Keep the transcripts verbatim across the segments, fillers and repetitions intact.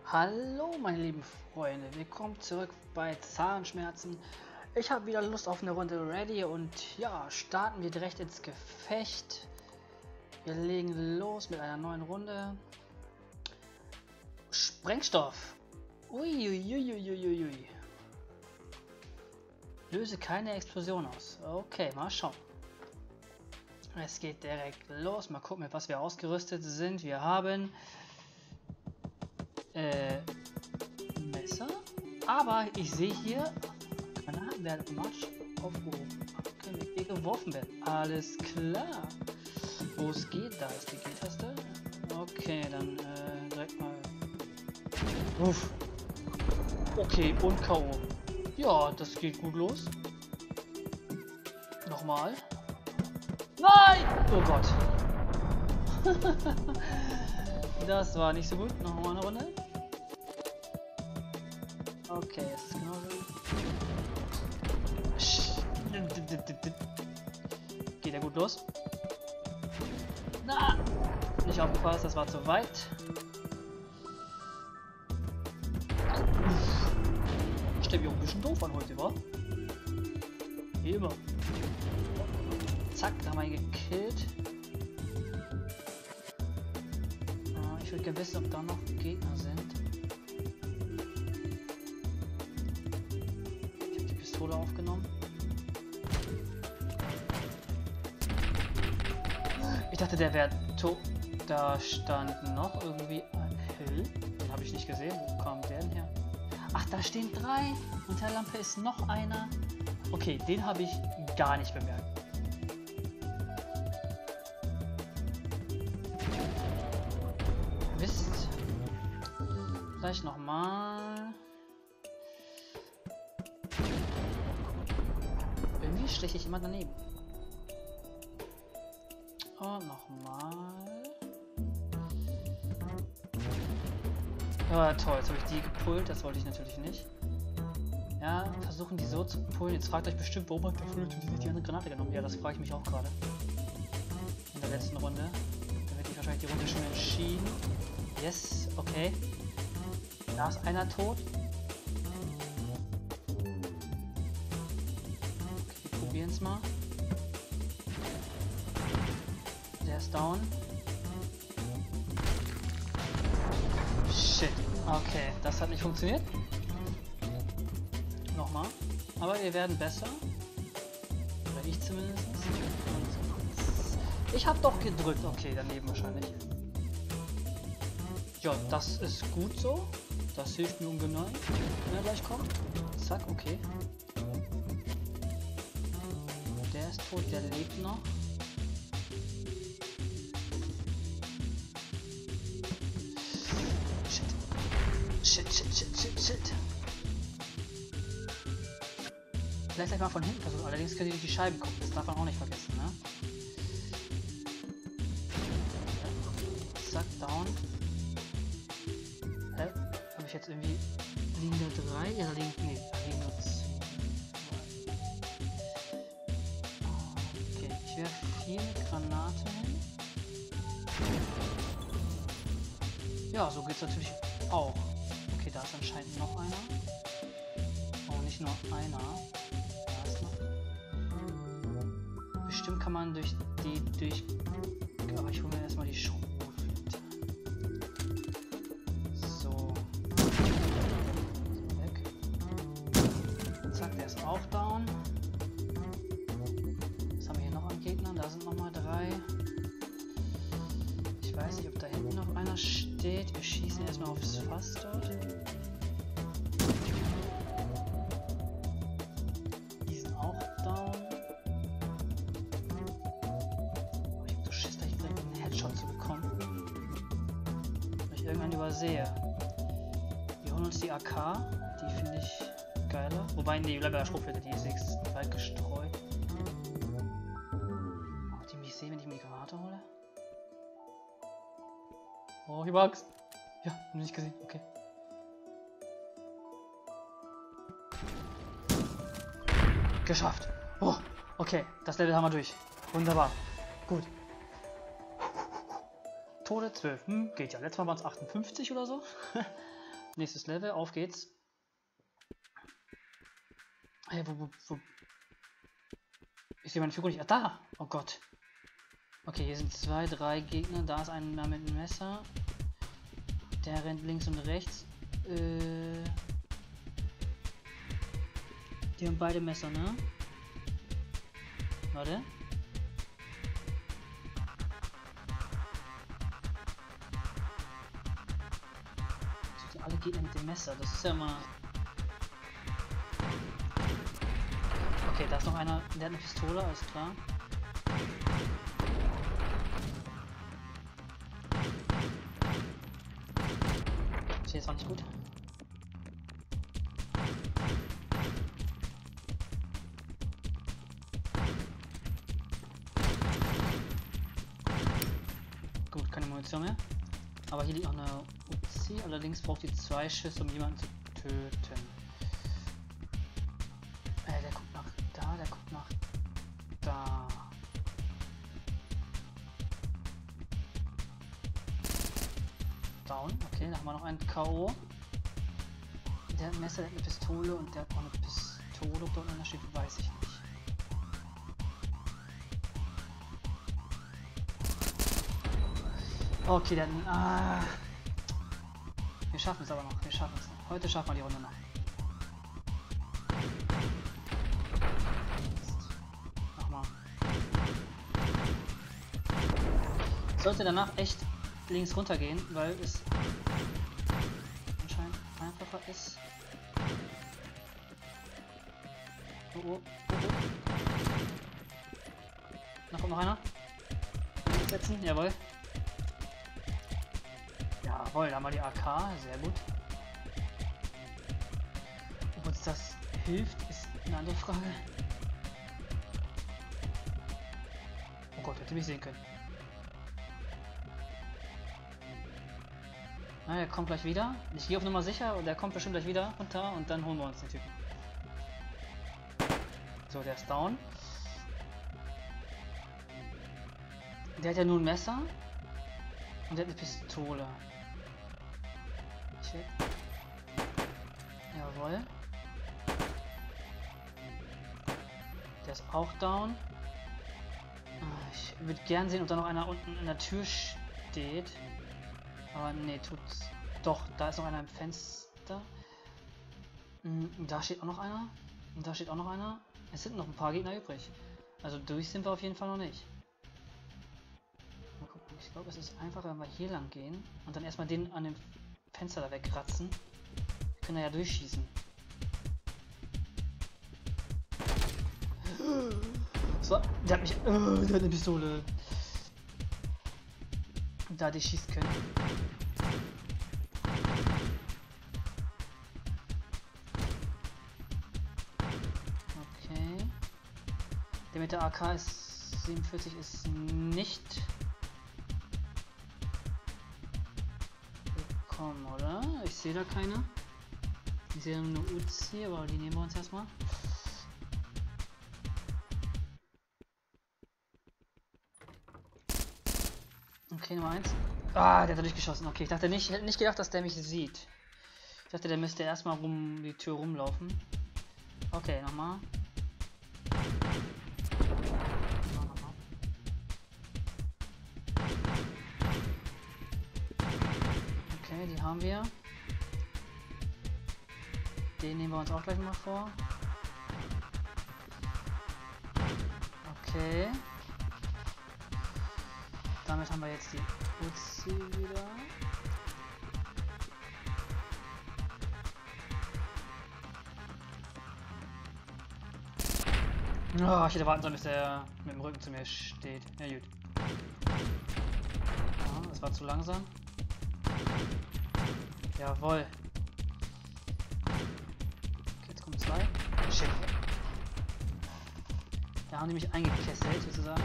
Hallo meine lieben Freunde, willkommen zurück bei Zahnschmerzen. Ich habe wieder Lust auf eine Runde Ready und ja, starten wir direkt ins Gefecht. Wir legen los mit einer neuen Runde. Sprengstoff. Uiuiuiuiui. Löse keine Explosion aus. Okay, mal schauen. Es geht direkt los. Mal gucken, mit was wir ausgerüstet sind. Wir haben äh, Messer. Aber ich sehe hier, Granaten werden automatisch aufgehoben. Können wir hier geworfen werden. Alles klar. Wo es geht, da ist die G-Taste. Okay, dann äh, direkt mal. Uff. Okay, und K O. Ja, das geht gut los. Nochmal. Nein! Oh Gott. Das war nicht so gut. Nochmal eine Runde. Okay, jetzt ist genauso. Geht ja gut los. Na! Nicht aufgepasst, das war zu weit. Stellt mich auch ein bisschen doof an heute, wa? Wie immer. Zack, da haben wir ihn gekillt. Ah, ich würde gerne wissen, ob da noch Gegner sind. Ich habe die Pistole aufgenommen. Ich dachte, der wäre tot. Da stand noch irgendwie ein Hill. Den habe ich nicht gesehen. Wo kam der denn her? Ach, da stehen drei. Unter der Lampe ist noch einer. Okay, den habe ich gar nicht bemerkt. Mist. Vielleicht nochmal. Irgendwie steche ich immer daneben. Und nochmal. Ja, toll, jetzt habe ich die gepullt, das wollte ich natürlich nicht. Ja, versuchen die so zu pullen. Jetzt fragt euch bestimmt, warum hat der Fluid die die eine Granate genommen? Ja, das frage ich mich auch gerade. In der letzten Runde. Da wird ich wahrscheinlich die Runde schon entschieden. Yes, okay. Da ist einer tot. Okay, wir probieren es mal. Der ist down. Shit. Okay, das hat nicht funktioniert. Nochmal. Aber wir werden besser. Oder ich zumindest. Ich habe doch gedrückt. Okay, daneben wahrscheinlich. Ja, das ist gut so. Das hilft mir ungemein, wenn er gleich kommt. Zack, okay. Der ist tot, der lebt noch. Shit, shit, shit, shit, shit. Vielleicht gleich mal von hinten versuchen, allerdings könnt ihr durch die Scheiben gucken, das darf man auch nicht vergessen, ne? Ja. Zack, down. Hä? Habe ich jetzt irgendwie... Liegen da drei? Ja, da liegen... Nee, da liegen nur zwei. Okay, ich werfe vier Granate hin. Ja, so geht's natürlich auch. Okay, da ist anscheinend noch einer. Oh, nicht nur einer. Da ist noch. Bestimmt kann man durch die durch. Aber ich hole mir erstmal die Schrotflinte. So. Weg. Zack, der ist auch down. Was haben wir hier noch an Gegnern? Da sind nochmal drei. Ich weiß nicht, ob da hinten noch einer steht. Wir schießen erstmal aufs Fass dort. Die sind auch down. Oh, ich hab so Schiss, da ich direkt einen Headshot zu bekommen. Weil ich irgendwann übersehe. Wir holen uns die A K. Die finde ich geiler. Wobei, nee, bleibt bei der Schrotflinte. Die ist extrem weit gestreut. Ob die mich sehen, wenn ich mir die Granate hole? Oh, hier mag's. Ja, hab nicht gesehen. Okay. Geschafft. Oh, okay. Das Level haben wir durch. Wunderbar. Gut. Tode zwölf. Hm, geht ja. Letztes Mal waren es achtundfünfzig oder so. nächstes Level, auf geht's. Hey, wo, wo, wo? Ich sehe meine Figur nicht. Ah, da! Oh Gott. Okay, hier sind zwei, drei Gegner. Da ist einer mit einem Messer. Der rennt links und rechts. Äh, die haben beide Messer, ne? Warte. Alle Gegner mit dem Messer, das ist ja mal... Okay, da ist noch einer, der hat eine Pistole, alles klar. Okay, jetzt war nicht gut. Gut, keine Munition mehr. Aber hier liegt noch eine Uzi, allerdings braucht die zwei Schüsse, um jemanden zu töten. Äh, der guckt nach da, der guckt nach da. Down, okay, da haben wir noch einen K O. Der hat ein Messer, der hat eine Pistole und der hat auch eine Pistole. Ob dort einer steht, weiß ich nicht. Okay, dann. Ah, wir schaffen es aber noch. Wir schaffen es noch. Heute schaffen wir die Runde noch. Nochmal. Sollte danach echt links runter gehen, weil es anscheinend einfacher ist. Oh, oh, oh, oh. Da kommt noch einer. Setzen, jawohl. Jawohl, da haben wir die A K, sehr gut. Ob uns das hilft, ist eine andere Frage. Oh Gott, hätte mich sehen können. Na, er kommt gleich wieder. Ich gehe auf Nummer sicher und er kommt bestimmt gleich wieder runter und dann holen wir uns den Typen. So, der ist down. Der hat ja nur ein Messer und der hat eine Pistole. Shit. Jawohl. Der ist auch down. Ich würde gern sehen, ob da noch einer unten in der Tür steht. Aber nee, tut's. Doch, da ist noch einer im Fenster. Da steht auch noch einer. Und da steht auch noch einer. Es sind noch ein paar Gegner übrig. Also durch sind wir auf jeden Fall noch nicht. Mal gucken. Ich glaube, es ist einfacher, wenn wir hier lang gehen und dann erstmal den an dem Fenster da wegkratzen. Wir können ja durchschießen. So, der hat mich. Oh, der hat eine Pistole. Da die schießen können. Okay. Der mit der A K ist siebenundvierzig ist nicht willkommen, oder? Ich sehe da keine. Ich sehe nur eine Uzi, aber die nehmen wir uns erstmal. Okay, Nummer eins. Ah, der hat durchgeschossen. Okay, ich dachte nicht, ich hätte nicht gedacht, dass der mich sieht. Ich dachte, der müsste erstmal rum die Tür rumlaufen. Okay, nochmal. Okay, die haben wir. Den nehmen wir uns auch gleich mal vor. Okay. Damit haben wir jetzt die Uzi wieder. Oh, ich hätte warten sollen, bis der mit dem Rücken zu mir steht. Ja gut. Ja, das war zu langsam. Jawohl. Okay, jetzt kommen zwei. Shit. Da haben die mich eingekesselt, sozusagen.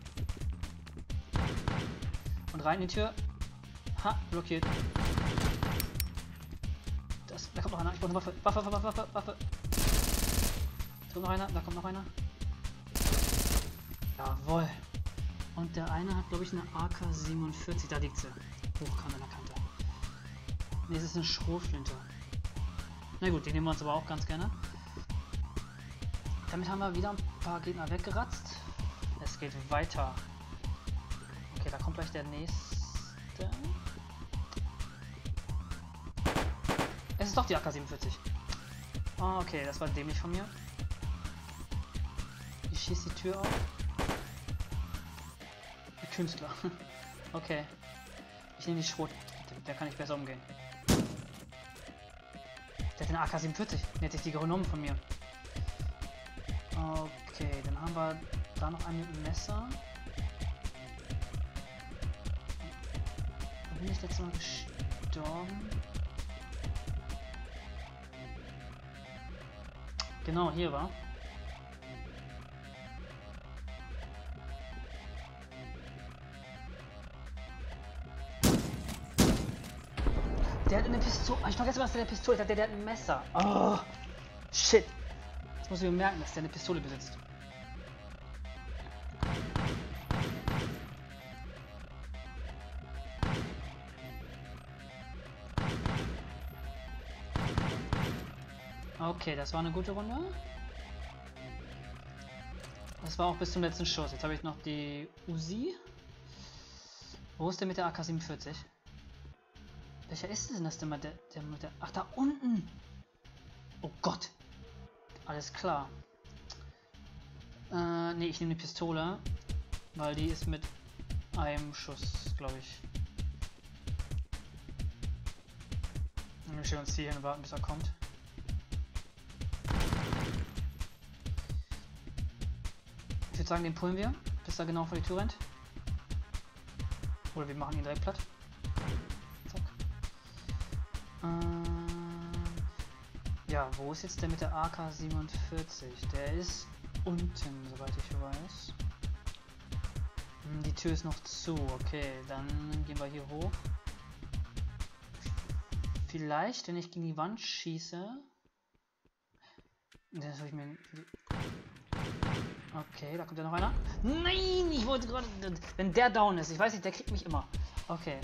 Und rein in die Tür. Ha, blockiert. Das, da kommt noch einer. Ich brauche eine Waffe. Waffe, Waffe, Waffe, Waffe. Da kommt noch einer. Da kommt noch einer. Jawohl. Und der eine hat, glaube ich, eine A K siebenundvierzig. Da liegt sie. Hochkant an der Kante. Ne, es ist eine Schrotflinte. Na gut, die nehmen wir uns aber auch ganz gerne. Damit haben wir wieder ein paar Gegner weggeratzt. Es geht weiter. Okay, da kommt gleich der nächste. Es ist doch die A K siebenundvierzig. Oh, okay, das war dämlich von mir. Ich schieße die Tür auf. Der Künstler. Okay. Ich nehme die Schrot. Der kann ich besser umgehen. Der hat eine A K siebenundvierzig. Der hat sich die genommen von mir. Okay, dann haben wir da noch einen mit dem Messer. Da bin ich letztes Mal gestorben. Genau, hier war. Der hat eine Pistole. Ich vergesse, was der eine Pistole hat. Der, der hat ein Messer. Oh, shit. Das muss ich mir merken, dass der eine Pistole besitzt. Okay, das war eine gute Runde. Das war auch bis zum letzten Schuss. Jetzt habe ich noch die Uzi. Wo ist der mit der A K siebenundvierzig? Welcher ist denn das denn mal der, der mit der... Ach, da unten! Oh Gott! Alles klar. Äh, ne, ich nehme die Pistole. Weil die ist mit einem Schuss, glaube ich. Wir stellen uns hier hin und warten, bis er kommt. Ich würde sagen, den pullen wir, bis er genau vor die Tür rennt. Oder wir machen ihn direkt platt. Zack. Ähm, ja, wo ist jetzt der mit der A K siebenundvierzig? Der ist unten, soweit ich weiß. Die Tür ist noch zu. Okay, dann gehen wir hier hoch. Vielleicht, wenn ich gegen die Wand schieße... Das habe ich mir... Okay, da kommt ja noch einer. Nein, ich wollte gerade... Wenn der down ist, ich weiß nicht, der kriegt mich immer. Okay.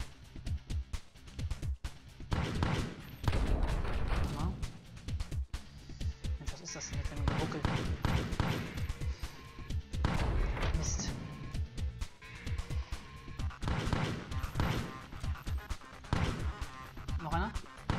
Mensch, was ist das denn jetzt, wenn ich ruckel? Mist. Noch einer?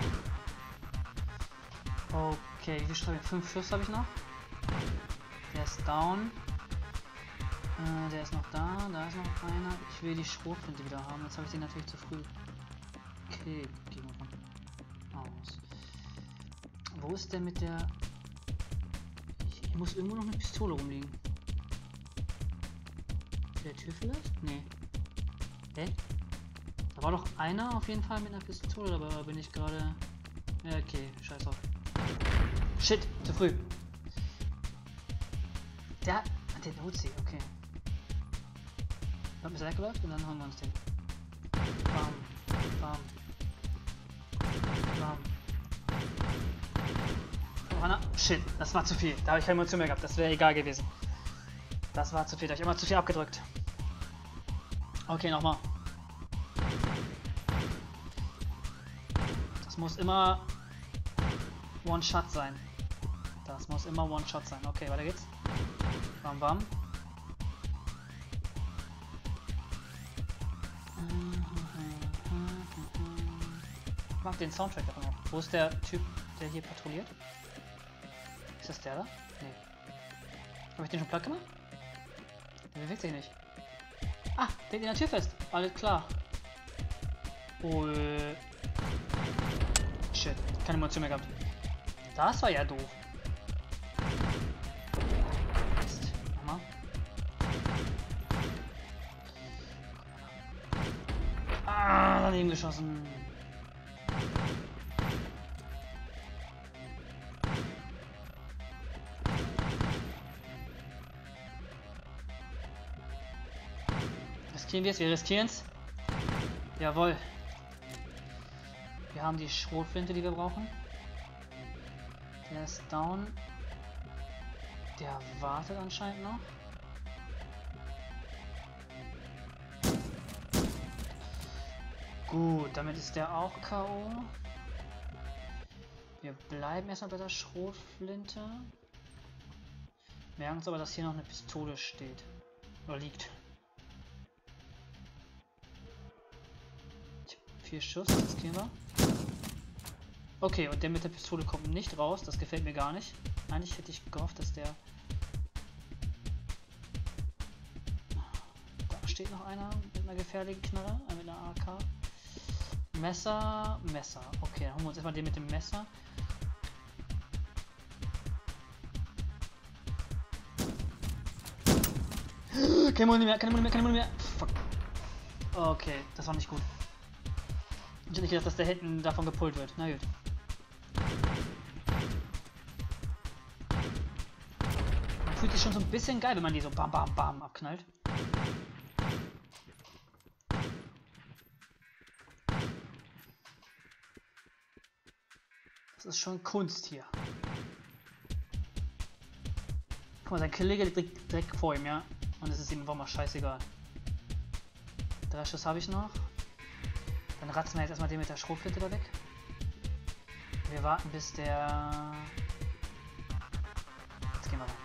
Okay, wie viel Schuss? Fünf Schuss habe ich noch. Der ist down. Äh, der ist noch da. Da ist noch einer. Ich will die Schrotflinte wieder haben. Jetzt habe ich den natürlich zu früh. Okay, gehen wir von aus. Wo ist der mit der... Hier muss irgendwo noch eine Pistole rumliegen. Der Tür vielleicht? Nee. Hä? Da war doch einer auf jeden Fall mit einer Pistole dabei, aber bin ich gerade... Ja, okay, scheiß auf. Shit, zu früh. Der hat den Uzi, okay. Dann ist er weggeläuft und dann haben wir uns den. Bam, bam, bam. Oh, Anna. Shit, das war zu viel. Da habe ich keine Munition mehr gehabt. Das wäre egal gewesen. Das war zu viel. Da habe ich immer zu viel abgedrückt. Okay, nochmal. Das muss immer One-Shot sein. Das muss immer One-Shot sein. Okay, weiter geht's. Bam, bam. Ich mag den Soundtrack davon auch. Wo ist der Typ, der hier patrouilliert? Ist das der da? Nee. Habe ich den schon platt gemacht? Der bewegt sich nicht. Ah, der in der Tür fest. Alles klar. Oh, äh. Shit, keine Munition mehr gehabt. Das war ja doof. Mist. Nochmal. Ah, daneben geschossen. Riskieren wir es? Wir riskieren es. Jawohl. Wir haben die Schrotflinte, die wir brauchen. Der ist down. Der wartet anscheinend noch. Gut, damit ist der auch K O. Wir bleiben erstmal bei der Schrotflinte. Merken uns aber, dass hier noch eine Pistole steht. Oder liegt. Ich hab vier Schuss, das kriegen wir. Okay, und der mit der Pistole kommt nicht raus. Das gefällt mir gar nicht. Eigentlich hätte ich gehofft, dass der... Da steht noch einer mit einer gefährlichen Knarre, äh, mit einer A K. Messer, Messer. Okay, dann holen wir uns erstmal den mit dem Messer. Keine Muni mehr, keine Muni mehr, keine Muni mehr. Fuck. Okay, das war nicht gut. Ich hätte nicht gedacht, dass der hinten davon gepult wird. Na gut. Man fühlt sich schon so ein bisschen geil, wenn man die so bam bam bam abknallt. Das ist schon Kunst hier. Guck mal, sein Kollege liegt direkt vor ihm, ja? Und es ist ihm einfach mal scheißegal. Drei Schuss habe ich noch. Dann ratzen wir jetzt erstmal den mit der Schrotflinte da weg. Wir warten bis der... Jetzt gehen wir rein.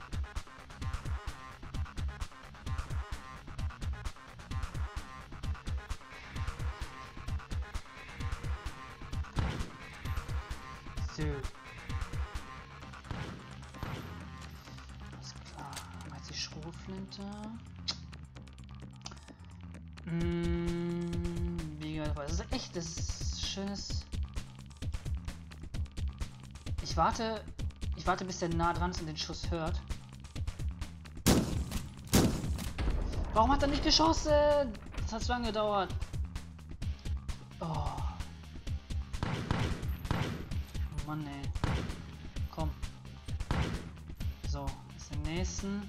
So. Alles klar. Haben wir jetzt die Schrotflinte. Mmh, wie gesagt, das ist echt das ist schönes. Ich warte. Ich warte, bis der nah dran ist und den Schuss hört. Warum hat er nicht geschossen? Das hat so lange gedauert. Oh. Mann, ey. Komm. So, jetzt den nächsten.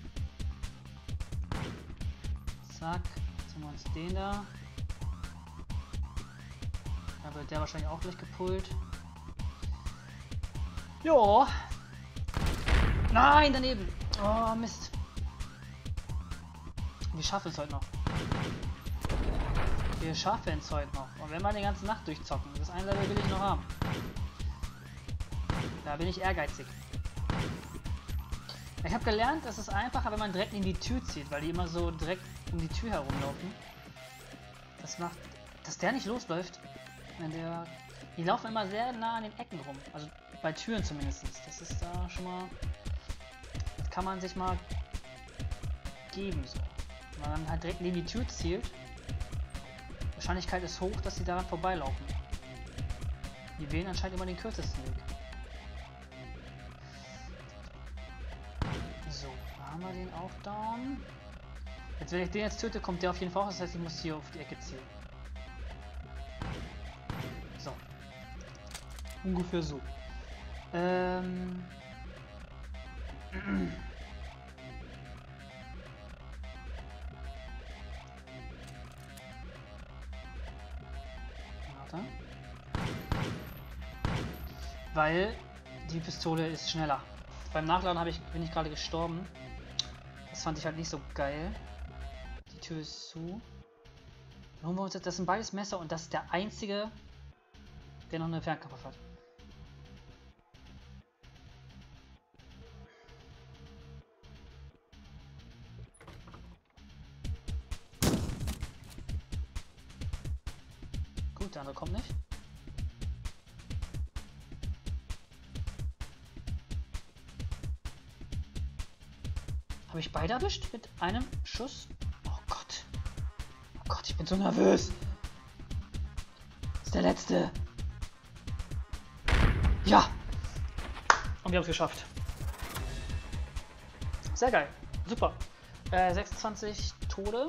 Zack. Jetzt haben wir uns den da. Da wird der wahrscheinlich auch gleich gepult. Jo. Nein, daneben. Oh, Mist. Wir schaffen es heute noch. Wir schaffen es heute noch. Und wenn wir die ganze Nacht durchzocken. Das eine Level will ich noch haben. Da bin ich ehrgeizig. Ich habe gelernt, es ist einfacher, wenn man direkt in die Tür zieht, weil die immer so direkt um die Tür herumlaufen. Das macht, dass der nicht losläuft. Wenn der, die laufen immer sehr nah an den Ecken rum. Also bei Türen zumindest. Das ist da schon mal... Das kann man sich mal geben. So. Wenn man dann halt direkt neben die Tür zielt, die Wahrscheinlichkeit ist hoch, dass sie daran vorbeilaufen. Die wählen anscheinend immer den kürzesten Weg. So, da haben wir den auch down. Jetzt, wenn ich den jetzt töte, kommt der auf jeden Fall auch. Das heißt, ich muss hier auf die Ecke zielen. So. Ungefähr so. Ähm. Warte. Weil die Pistole ist schneller. Beim Nachladen habe ich, bin ich gerade gestorben. Das fand ich halt nicht so geil. Die Tür ist zu. Dann holen wir uns jetzt, das sind beides Messer und das ist der einzige, der noch eine Fernkampf hat. Gut, der andere kommt nicht. Habe ich beide erwischt mit einem Schuss? Oh Gott. Oh Gott, ich bin so nervös. Das ist der letzte. Ja. Und wir haben es geschafft. Sehr geil. Super. Äh, sechsundzwanzig Tode.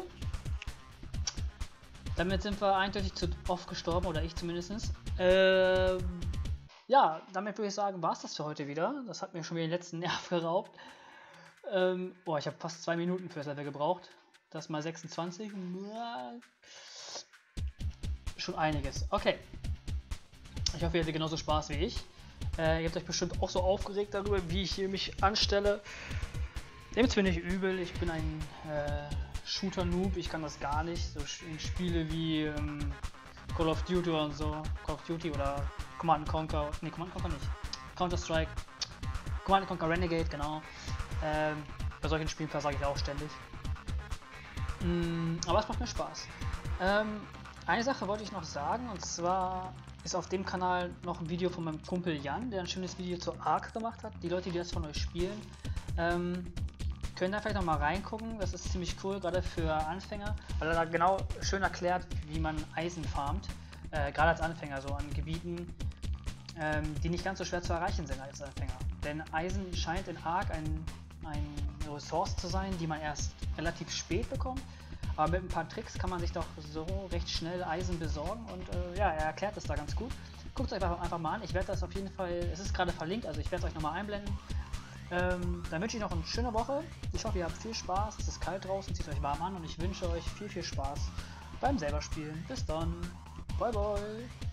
Damit sind wir eindeutig zu oft gestorben, oder ich zumindest. Ähm, ja, damit würde ich sagen, war es das für heute wieder. Das hat mir schon wieder den letzten Nerv geraubt. Ähm, boah, ich habe fast zwei Minuten für das Level gebraucht. Das mal sechsundzwanzig. Schon einiges. Okay. Ich hoffe, ihr hattet genauso Spaß wie ich. Äh, ihr habt euch bestimmt auch so aufgeregt darüber, wie ich hier mich anstelle. Nehmt es mir nicht übel. Ich bin ein äh, Shooter-Noob. Ich kann das gar nicht. So in Spiele wie ähm, Call of Duty und so. Call of Duty oder Command and Conquer. Ne, Command and Conquer nicht. Counter-Strike. Command and Conquer Renegade, genau. Ähm, bei solchen Spielen versage ich auch ständig. Mm, aber es macht mir Spaß. Ähm, eine Sache wollte ich noch sagen, und zwar ist auf dem Kanal noch ein Video von meinem Kumpel Jan, der ein schönes Video zu Ark gemacht hat. Die Leute, die das von euch spielen, ähm, können da vielleicht noch mal reingucken. Das ist ziemlich cool, gerade für Anfänger, weil er da genau schön erklärt, wie man Eisen farmt. Äh, gerade als Anfänger, so an Gebieten, ähm, die nicht ganz so schwer zu erreichen sind als Anfänger. Denn Eisen scheint in Ark ein, eine Ressource zu sein, die man erst relativ spät bekommt. Aber mit ein paar Tricks kann man sich doch so recht schnell Eisen besorgen und äh, ja, er erklärt das da ganz gut. Guckt es euch einfach, einfach mal an. Ich werde das auf jeden Fall, es ist gerade verlinkt, also ich werde es euch nochmal einblenden. Ähm, dann wünsche ich noch eine schöne Woche. Ich hoffe, ihr habt viel Spaß. Es ist kalt draußen, zieht euch warm an und ich wünsche euch viel, viel Spaß beim selber Spielen. Bis dann. Bye, bye.